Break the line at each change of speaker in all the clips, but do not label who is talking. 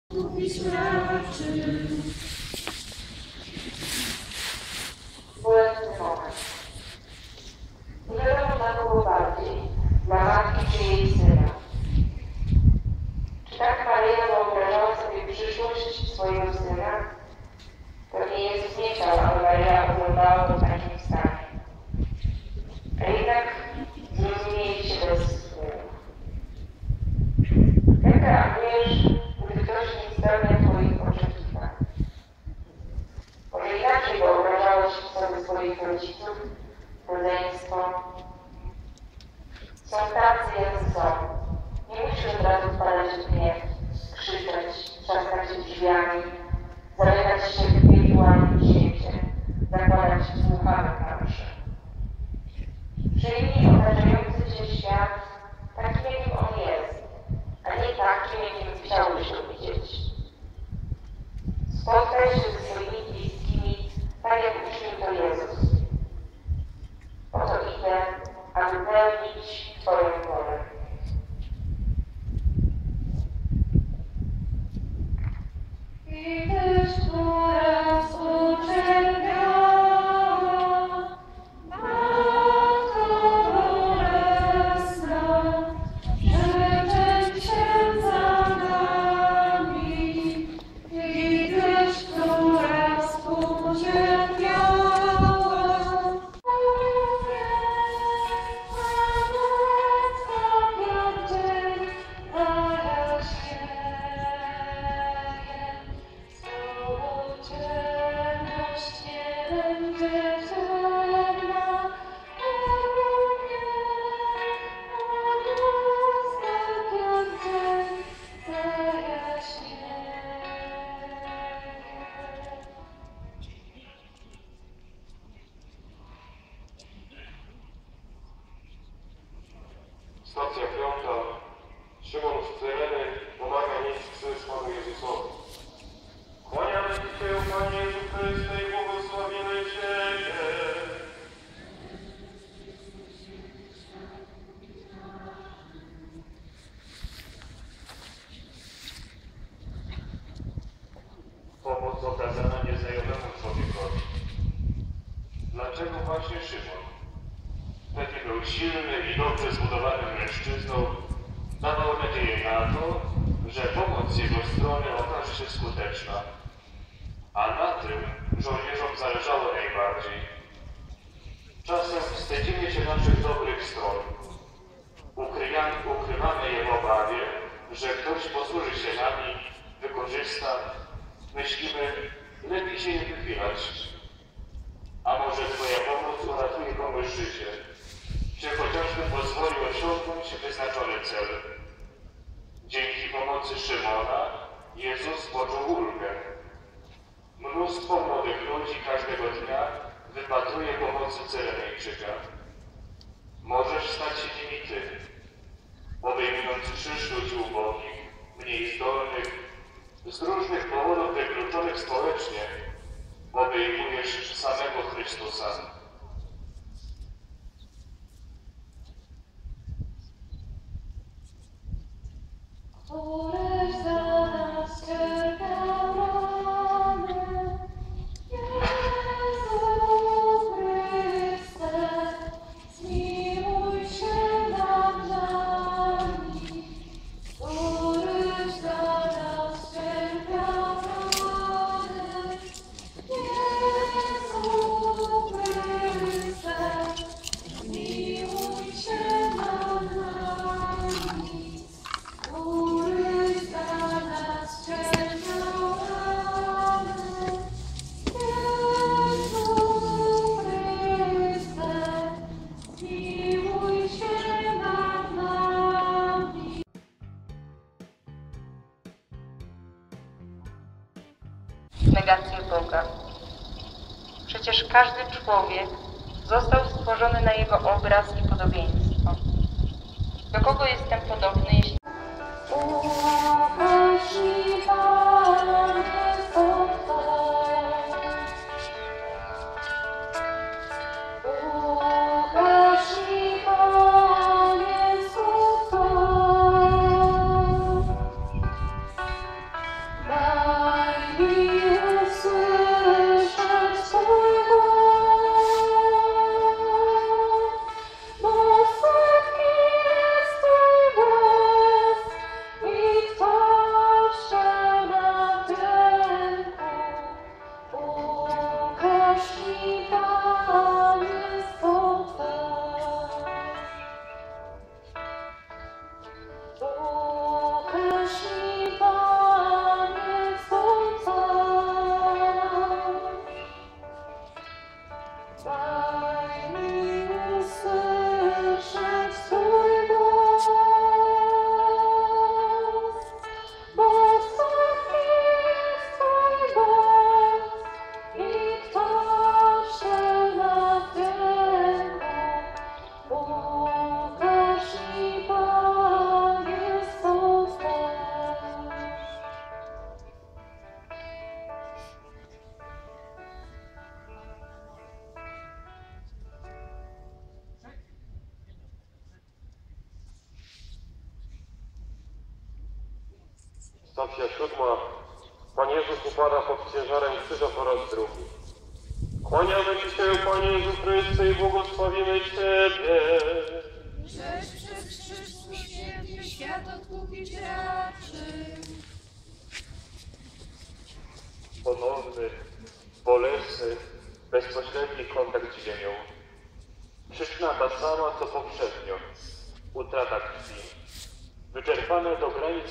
Mówić raczy.
Bolesny moment. Nie wiadomo dla kogo bardziej, dla matki czy jej syna. Czy tak Maryja wyobrażała sobie przyszłość swojego syna? Pewnie Jezus nie chciał, aby Maryja oglądała go w takim stanie. A jednak zrozumieli się bez słów. Jak reagujesz, gdy ktoś nie spełnia twoich oczekiwań? Może inaczej wyobrażałeś sobie swoich rodziców, rodzeństwo? Są tacy, jacy są. Nie musisz od razu wpadać w gniew, krzyczeć, trzaskać się drzwiami, zamykać się w wirtualnym świecie, zakładać słuchawek na uszy. Przyjmij otaczający cię świat takim, jakim on jest, a nie takim, jakim chciałbyś go widzieć. Spotkaj się ze swoimi bliskimi, tak jak uczynił to Jezus. Po to idę, aby pełnić Twoją wolę.
I też coraz uczerniała, Matko bolesna, przeczeń się za nami. I też coraz ucierpiała,
Stacja piąta. Szymon z Cyreny pomaga nieść krzyż Panu Jezusowi. Kłaniamy Ci się, Panie Jezu Chryste, i błogosławimy Ciebie. Pomoc okazana nieznajomemu człowiekowi. Dlaczego właśnie Szymon? Taki był silny i dobrze zbudowanym mężczyzną, dawał nadzieję na to, że pomoc z jego strony okaże się skuteczna. A na tym żołnierzom zależało najbardziej. Czasem wstydzimy się naszych dobrych stron. Ukrywamy je w obawie, że ktoś posłuży się nami, wykorzysta. Myślimy, lepiej się nie wychylać. A może Twoja pomoc uratuje komuś życie, czy chociażby pozwoli osiągnąć wyznaczony cel. Dzięki pomocy Szymona Jezus poczuł ulgę. Mnóstwo młodych ludzi każdego dnia wypatruje pomocy Cyrenejczyka. Możesz stać się nimi Ty, obejmując krzyż ludzi ubogich, mniej zdolnych, z różnych powodów wykluczonych społecznie, obejmujesz samego Chrystusa.
któreś za nas cierpiał rany. Jezu Chryste, zmiłuj się nad nami. Któreś za nas cierpiał rany. Jezu Chryste, zmiłuj się nad nami. Któryś za nas cierpiał rany. Jezu Chryste, zmiłuj się nad nami.
Negację Boga. Przecież każdy człowiek został stworzony na Jego obraz i podobieństwo. Do kogo jestem podobny, jeśli
Ukaż mi, Panie, Twoje. Ukaż mi, Panie, Twoje.
Stacja 7. Pan Jezus upada pod ciężarem krzyża po raz drugi. Kłaniamy Ci się, Panie Jezu Chryste, i błogosławimy Ciebie.
Żeś przez krzyż swój święty świat odkupić raczy.
Ponowny, bolesny, bezpośredni kontakt z ziemią. Przyczyna ta sama, co poprzednio. Utrata krwi. Wyczerpane do granic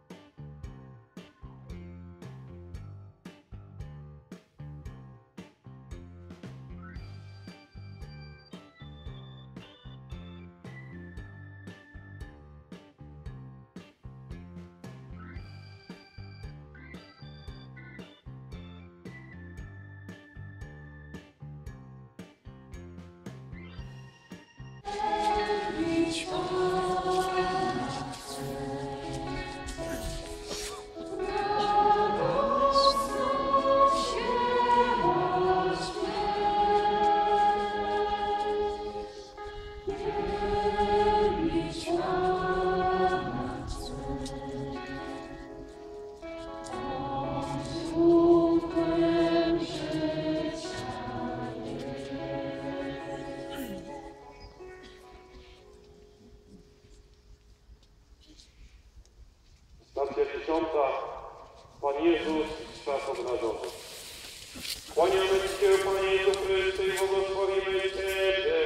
Stacja 10. Pan Jezus z czas obnażony. Kłaniamy Ci się, Panie Jezu Chryste, i błogosławimy Ciebie.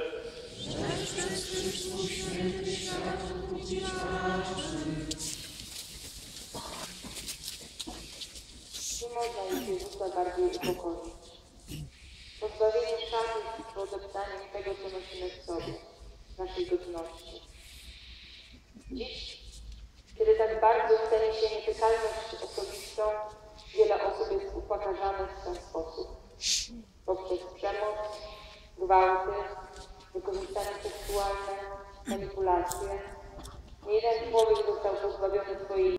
Nie można już Jezusa bardziej upokorzyć. Pozbawienie szatu to odeptanie tego, co nosimy w sobie, naszej godności. Dziś, kiedy tak bardzo ceni się nietykalność osobistą, wiele osób jest upokarzanych w ten sposób. Poprzez przemoc, gwałty, wykorzystanie seksualne, manipulacje. Niejeden człowiek został pozbawiony swojej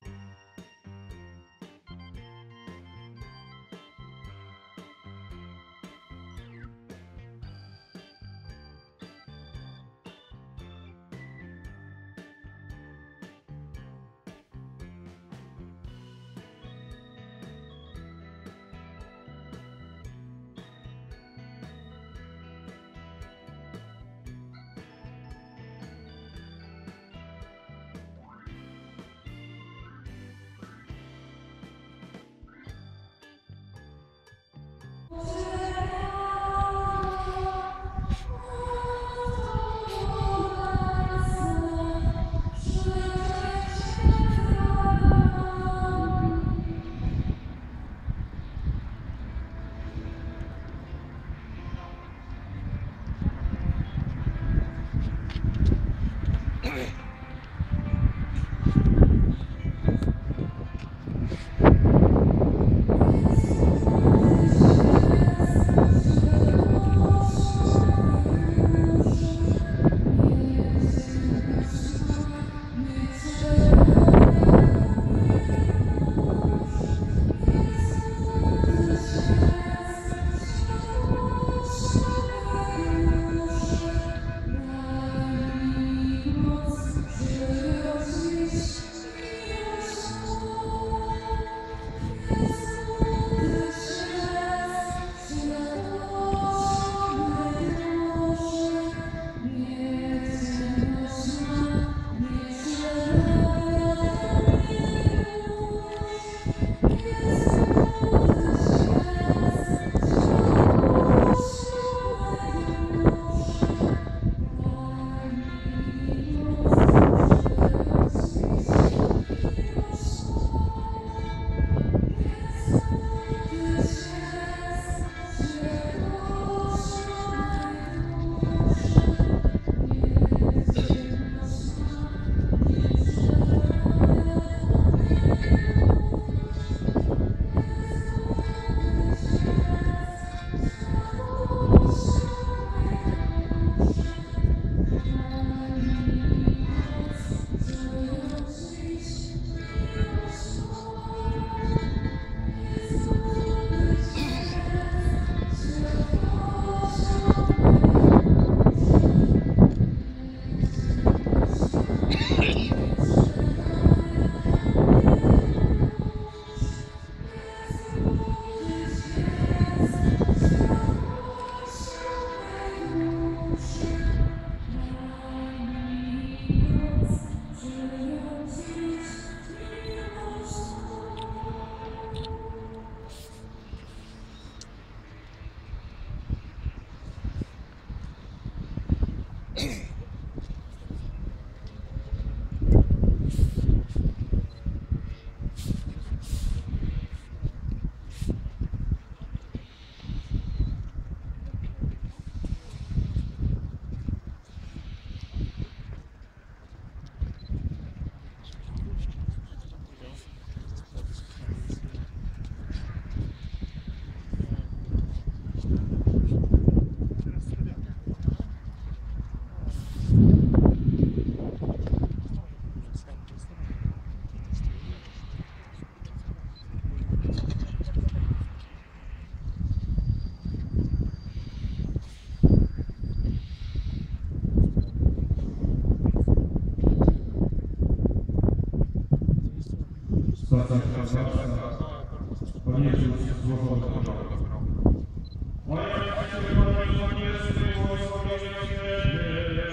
zawsze, Pan Jezus złożony na drogę. Moje Ojcze, Pan jest błogosławiony Ciebie.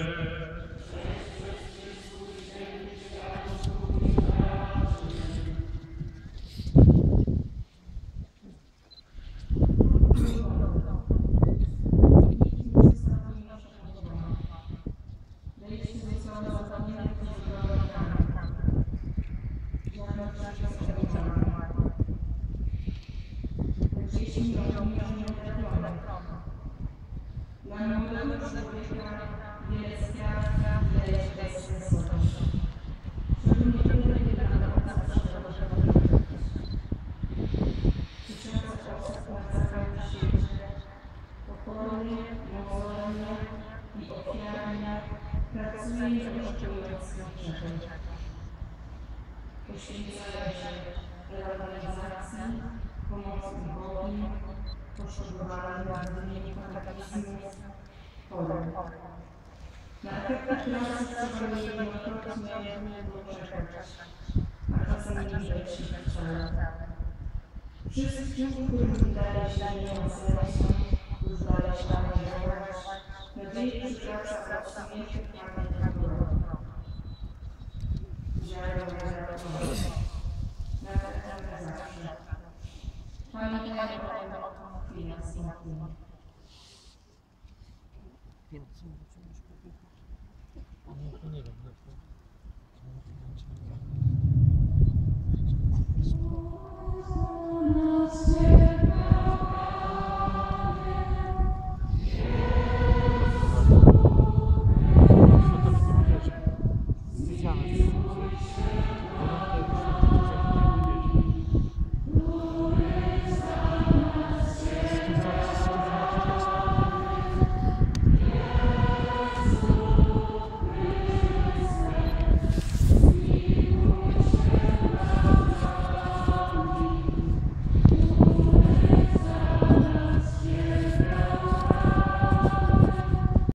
Poświęcają się rewitalizacji, pomocy ubogim, poszkodowaniu, wymienieniu kataklizmu, chorób. Na efekty pracy trzeba niejednokrotnie długo czekać, a czasem nie żyć wcale. Wszystkim, którym wydaje się nie ma sensu, już dalej się działać, nadziei przykracza od śmierci pamięć naturalną. Pamiętajmy o tym chwilę smutną.
Widziałem.